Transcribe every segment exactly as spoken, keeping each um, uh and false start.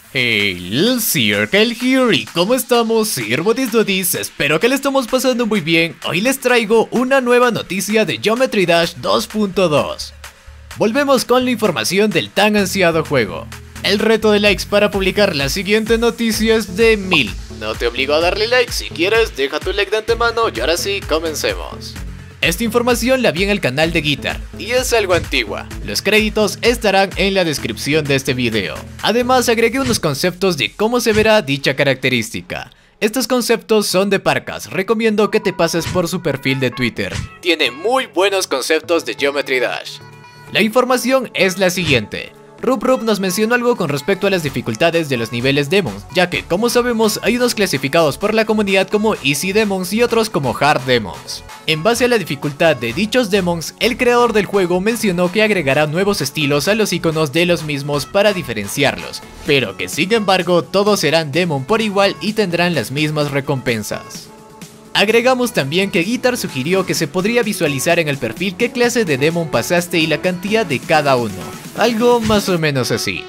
Hey, Circle here, y ¿cómo estamos, Sirbodis Dodis? Espero que le estamos pasando muy bien. Hoy les traigo una nueva noticia de Geometry Dash dos punto dos. Volvemos con la información del tan ansiado juego. El reto de likes para publicar la siguiente noticia es de mil. No te obligo a darle like, si quieres deja tu like de antemano y ahora sí, comencemos. Esta información la vi en el canal de Guitar, y es algo antigua. Los créditos estarán en la descripción de este video. Además agregué unos conceptos de cómo se verá dicha característica. Estos conceptos son de Parcas, recomiendo que te pases por su perfil de Twitter. Tiene muy buenos conceptos de Geometry Dash. La información es la siguiente. Rub nos mencionó algo con respecto a las dificultades de los niveles Demons, ya que como sabemos hay unos clasificados por la comunidad como Easy Demons y otros como Hard Demons. En base a la dificultad de dichos Demons, el creador del juego mencionó que agregará nuevos estilos a los iconos de los mismos para diferenciarlos, pero que sin embargo todos serán Demon por igual y tendrán las mismas recompensas. Agregamos también que Guitar sugirió que se podría visualizar en el perfil qué clase de Demon pasaste y la cantidad de cada uno, algo más o menos así.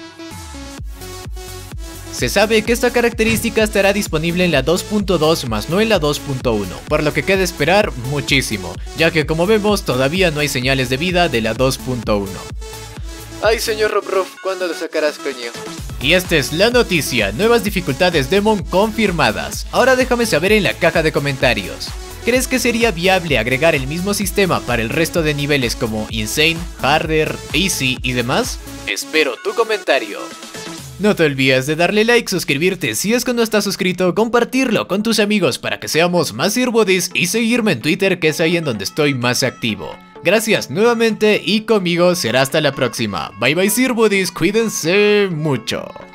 Se sabe que esta característica estará disponible en la dos punto dos más no en la dos punto uno, por lo que queda esperar muchísimo, ya que como vemos todavía no hay señales de vida de la dos punto uno. Ay señor Rub, ¿cuándo lo sacarás, coño? Y esta es la noticia, nuevas dificultades Demon confirmadas. Ahora déjame saber en la caja de comentarios. ¿Crees que sería viable agregar el mismo sistema para el resto de niveles como Insane, Harder, Easy y demás? Espero tu comentario. No te olvides de darle like, suscribirte si es que no estás suscrito, compartirlo con tus amigos para que seamos más Sirbodis y seguirme en Twitter, que es ahí en donde estoy más activo. Gracias nuevamente y conmigo será hasta la próxima. Bye bye Sirbodis, cuídense mucho.